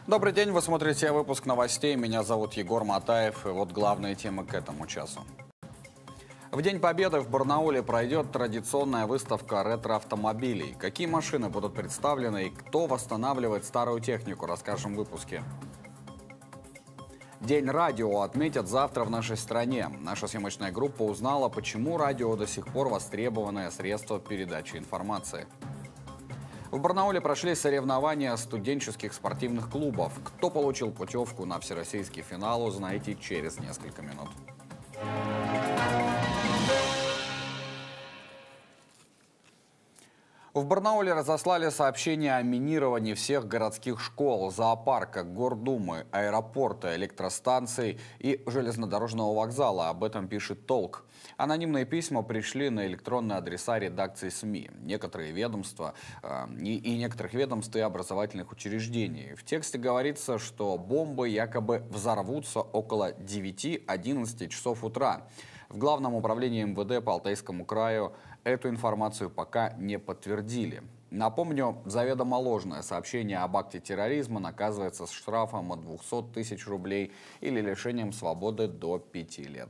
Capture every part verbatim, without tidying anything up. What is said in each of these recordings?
Добрый день, вы смотрите выпуск новостей. Меня зовут Егор Матаев, и вот главные темы к этому часу. В День Победы в Барнауле пройдет традиционная выставка ретро-автомобилей. Какие машины будут представлены и кто восстанавливает старую технику, расскажем в выпуске. День радио отметят завтра в нашей стране. Наша съемочная группа узнала, почему радио до сих пор востребованное средство передачи информации. В Барнауле прошли соревнования студенческих спортивных клубов. Кто получил путевку на всероссийский финал, узнаете через несколько минут. В Барнауле разослали сообщения о минировании всех городских школ, зоопарка, гордумы, аэропорта, электростанций и железнодорожного вокзала. Об этом пишет «Толк». Анонимные письма пришли на электронные адреса редакций СМИ, некоторые ведомства э, и, и некоторых ведомств и образовательных учреждений. В тексте говорится, что бомбы якобы взорвутся около девяти-одиннадцати часов утра. В Главном управлении эм вэ дэ по Алтайскому краю эту информацию пока не подтвердили. Напомню, заведомо ложное сообщение об акте терроризма наказывается с штрафом от двухсот тысяч рублей или лишением свободы до пяти лет.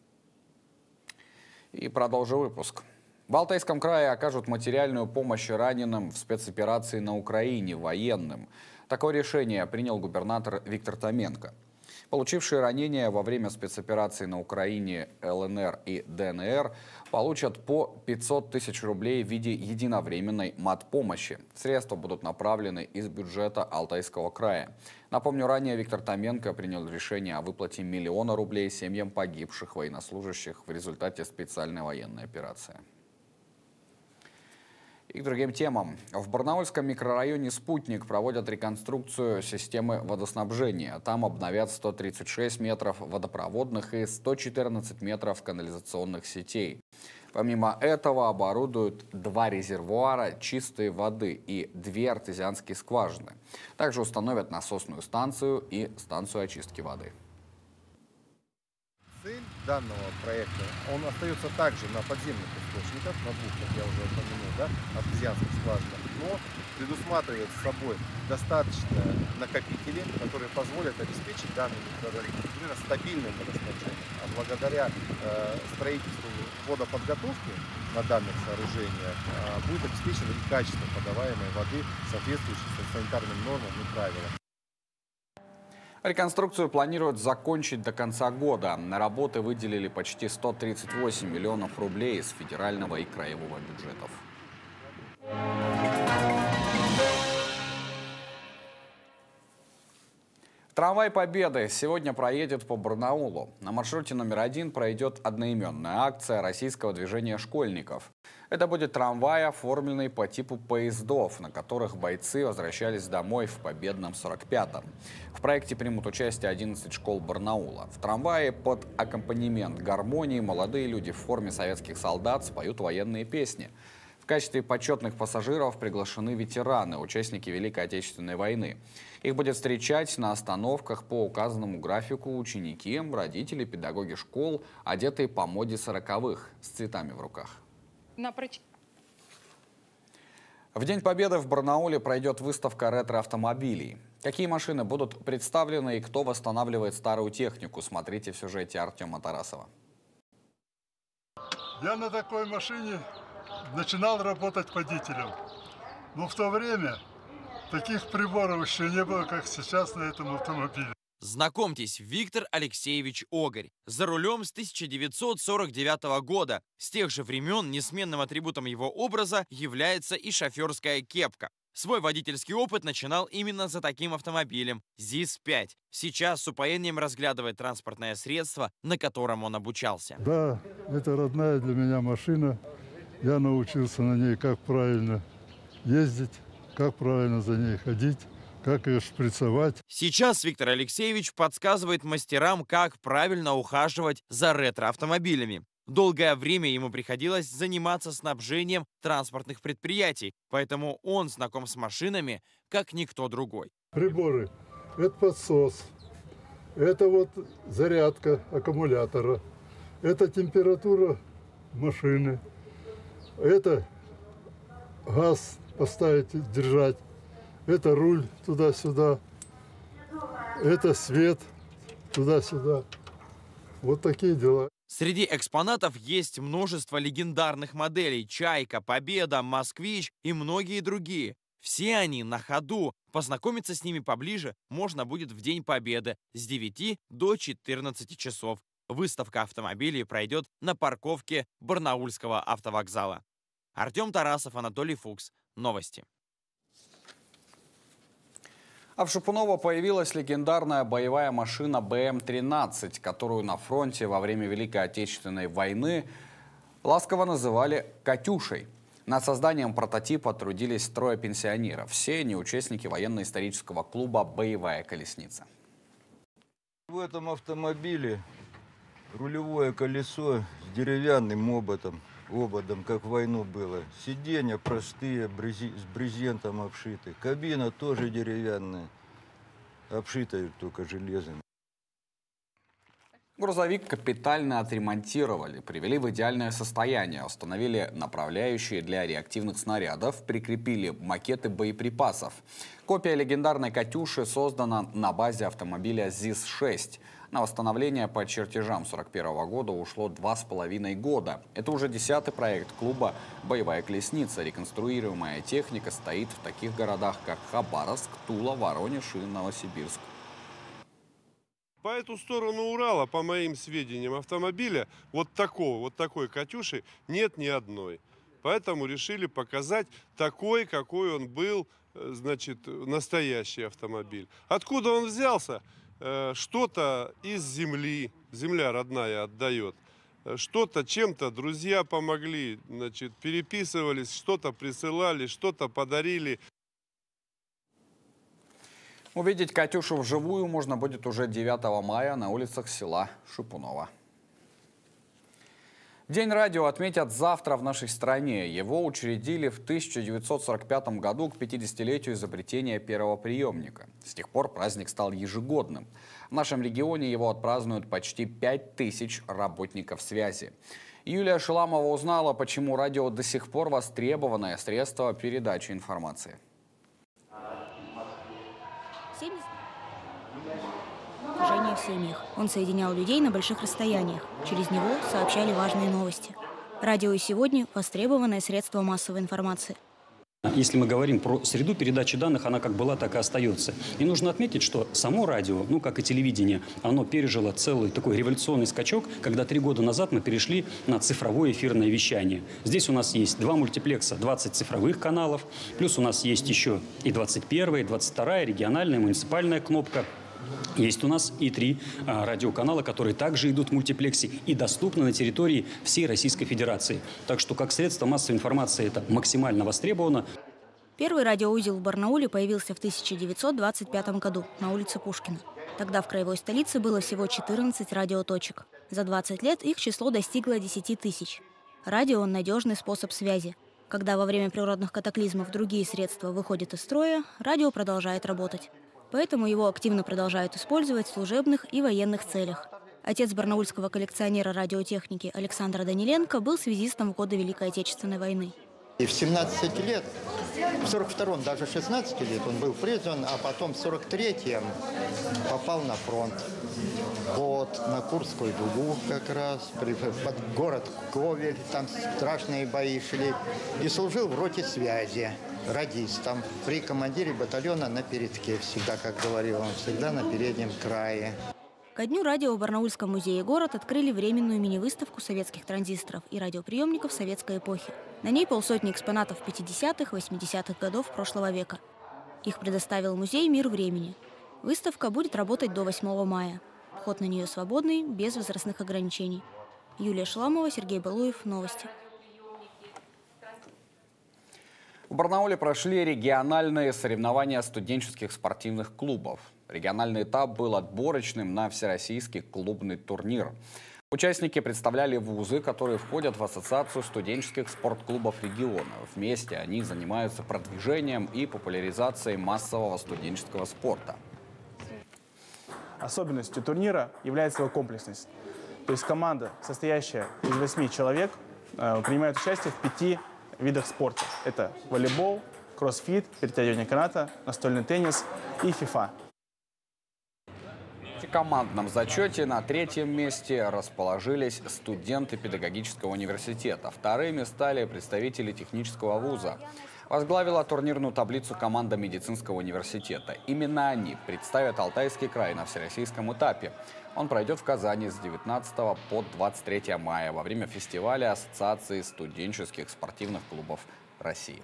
И продолжу выпуск. В Алтайском крае окажут материальную помощь раненым в спецоперации на Украине, военным. Такое решение принял губернатор Виктор Томенко. Получившие ранения во время спецоперации на Украине эл эн эр и дэ эн эр получат по пятьсот тысяч рублей в виде единовременной матпомощи. Средства будут направлены из бюджета Алтайского края. Напомню, ранее Виктор Томенко принял решение о выплате миллиона рублей семьям погибших военнослужащих в результате специальной военной операции. И к другим темам. В Барнаульском микрорайоне «Спутник» проводят реконструкцию системы водоснабжения. Там обновят сто тридцать шесть метров водопроводных и сто четырнадцать метров канализационных сетей. Помимо этого оборудуют два резервуара чистой воды и две артезианские скважины. Также установят насосную станцию и станцию очистки воды. Цель данного проекта, он остается также на подземных источниках, на двух, как я уже упомянул, да, артезианских скважинах, но предусматривает с собой достаточно накопители, которые позволят обеспечить данный микрорайон стабильным водоснабжением. А благодаря э, строительству водоподготовки на данных сооружениях э, будет обеспечено и качество подаваемой воды, соответствующей санитарным нормам и правилам. Реконструкцию планируют закончить до конца года. На работы выделили почти сто тридцать восемь миллионов рублей из федерального и краевого бюджетов. Трамвай Победы сегодня проедет по Барнаулу. На маршруте номер один пройдет одноименная акция российского движения школьников. Это будет трамвай, оформленный по типу поездов, на которых бойцы возвращались домой в победном сорок пятом. В проекте примут участие одиннадцать школ Барнаула. В трамвае под аккомпанемент гармонии молодые люди в форме советских солдат споют военные песни. В качестве почетных пассажиров приглашены ветераны, участники Великой Отечественной войны. Их будет встречать на остановках по указанному графику ученики, родители, педагоги школ, одетые по моде сороковых, с цветами в руках. В День Победы в Барнауле пройдет выставка ретро-автомобилей. Какие машины будут представлены и кто восстанавливает старую технику, смотрите в сюжете Артема Тарасова. Я на такой машине начинал работать водителем, но в то время таких приборов еще не было, как сейчас на этом автомобиле. Знакомьтесь, Виктор Алексеевич Огарь. За рулем с тысяча девятьсот сорок девятого года. С тех же времен несменным атрибутом его образа является и шоферская кепка. Свой водительский опыт начинал именно за таким автомобилем – ЗИС пять. Сейчас с упоением разглядывает транспортное средство, на котором он обучался. Да, это родная для меня машина. Я научился на ней, как правильно ездить, как правильно за ней ходить, как ее шприцевать. Сейчас Виктор Алексеевич подсказывает мастерам, как правильно ухаживать за ретро-автомобилями. Долгое время ему приходилось заниматься снабжением транспортных предприятий, поэтому он знаком с машинами, как никто другой. Приборы. Это подсос, это вот зарядка аккумулятора, это температура машины, это газ поставить, держать, это руль туда-сюда, это свет, туда-сюда. Вот такие дела. Среди экспонатов есть множество легендарных моделей: «Чайка», «Победа», «Москвич» и многие другие. Все они на ходу. Познакомиться с ними поближе можно будет в День Победы с девяти до четырнадцати часов. Выставка автомобилей пройдет на парковке Барнаульского автовокзала. Артем Тарасов, Анатолий Фукс. Новости. А в Шипуново появилась легендарная боевая машина Бэ Эм тринадцать, которую на фронте во время Великой Отечественной войны ласково называли «Катюшей». Над созданием прототипа трудились трое пенсионеров. Все они участники военно-исторического клуба «Боевая колесница». В этом автомобиле рулевое колесо с деревянным ободом, ободом, как в войну было. Сиденья простые, брези, с брезентом обшиты. Кабина тоже деревянная, обшитая только железом. Грузовик капитально отремонтировали, привели в идеальное состояние, установили направляющие для реактивных снарядов, прикрепили макеты боеприпасов. Копия легендарной «Катюши» создана на базе автомобиля ЗИС шесть. На восстановление по чертежам сорок первого года ушло два с половиной года. Это уже десятый проект клуба «Боевая колесница». Реконструируемая техника стоит в таких городах, как Хабаровск, Тула, Воронеж и Новосибирск. По эту сторону Урала, по моим сведениям, автомобиля вот такого, вот такой «Катюши» нет ни одной. Поэтому решили показать такой, какой он был, значит, настоящий автомобиль. Откуда он взялся? Что-то из земли, земля родная отдает. Что-то, чем-то друзья помогли, значит, переписывались, что-то присылали, что-то подарили. Увидеть «Катюшу» вживую можно будет уже девятого мая на улицах села Шипуново. День радио отметят завтра в нашей стране. Его учредили в тысяча девятьсот сорок пятом году к пятидесятилетию изобретения первого приемника. С тех пор праздник стал ежегодным. В нашем регионе его отпразднуют почти пять тысяч работников связи. Юлия Шиламова узнала, почему радио до сих пор востребованное средство передачи информации. Движение в семьях. Он соединял людей на больших расстояниях. Через него сообщали важные новости. Радио и сегодня – востребованное средство массовой информации. Если мы говорим про среду передачи данных, она как была, так и остается. И нужно отметить, что само радио, ну как и телевидение, оно пережило целый такой революционный скачок, когда три года назад мы перешли на цифровое эфирное вещание. Здесь у нас есть два мультиплекса, двадцать цифровых каналов, плюс у нас есть еще и двадцать первая, и двадцать вторая, региональная, муниципальная кнопка. Есть у нас и три а, радиоканала, которые также идут в мультиплексе и доступны на территории всей Российской Федерации. Так что как средство массовой информации это максимально востребовано. Первый радиоузел в Барнауле появился в тысяча девятьсот двадцать пятом году на улице Пушкина. Тогда в краевой столице было всего четырнадцать радиоточек. За двадцать лет их число достигло десяти тысяч. Радио – надежный способ связи. Когда во время природных катаклизмов другие средства выходят из строя, радио продолжает работать. Поэтому его активно продолжают использовать в служебных и военных целях. Отец барнаульского коллекционера радиотехники Александра Даниленко был связистом в годы Великой Отечественной войны. И в семнадцать лет, в сорок втором, даже шестнадцать лет он был призван, а потом в сорок третьем попал на фронт. Вот, на Курскую дугу как раз, под город Ковель, там страшные бои шли. И служил в роте связи, радистом, при командире батальона на передке. Всегда, как говорил он, всегда на переднем крае. Ко дню радио в Барнаульском музее «Город» открыли временную мини-выставку советских транзисторов и радиоприемников советской эпохи. На ней полсотни экспонатов пятидесятых, восьмидесятых годов прошлого века. Их предоставил музей «Мир времени». Выставка будет работать до восьмого мая. Вход на нее свободный, без возрастных ограничений. Юлия Шиламова, Сергей Балуев. Новости. В Барнауле прошли региональные соревнования студенческих спортивных клубов. Региональный этап был отборочным на всероссийский клубный турнир. Участники представляли вузы, которые входят в Ассоциацию студенческих спортклубов региона. Вместе они занимаются продвижением и популяризацией массового студенческого спорта. Особенностью турнира является его комплексность. То есть команда, состоящая из восьми человек, принимает участие в пяти видах спорта. Это волейбол, кроссфит, перетягивание каната, настольный теннис и фифа. В командном зачете на третьем месте расположились студенты педагогического университета. Вторыми стали представители технического вуза. Возглавила турнирную таблицу команда медицинского университета. Именно они представят Алтайский край на всероссийском этапе. Он пройдет в Казани с девятнадцатого по двадцать третье мая во время фестиваля Ассоциации студенческих спортивных клубов России.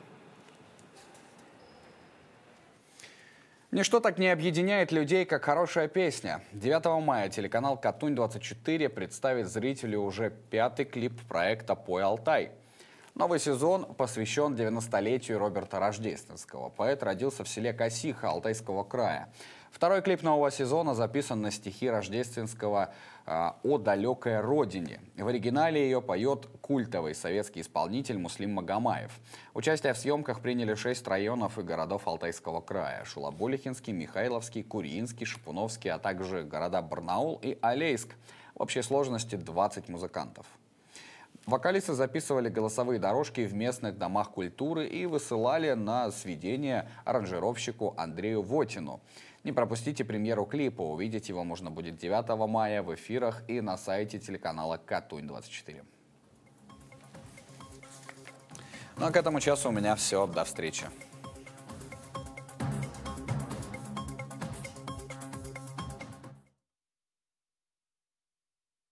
Ничто так не объединяет людей, как хорошая песня. девятого мая телеканал Катунь двадцать четыре представит зрителю уже пятый клип проекта «Пой, Алтай». Новый сезон посвящен девяностолетию Роберта Рождественского. Поэт родился в селе Косиха Алтайского края. Второй клип нового сезона записан на стихи Рождественского э, «О далекой родине». В оригинале ее поет культовый советский исполнитель Муслим Магомаев. Участие в съемках приняли шесть районов и городов Алтайского края: Шулабулихинский, Михайловский, Курьинский, Шипуновский, а также города Барнаул и Алейск. В общей сложности двадцать музыкантов. Вокалисты записывали голосовые дорожки в местных домах культуры и высылали на сведение аранжировщику Андрею Вотину. Не пропустите премьеру клипа. Увидеть его можно будет девятого мая в эфирах и на сайте телеканала Катунь двадцать четыре. Ну а к этому часу у меня все. До встречи.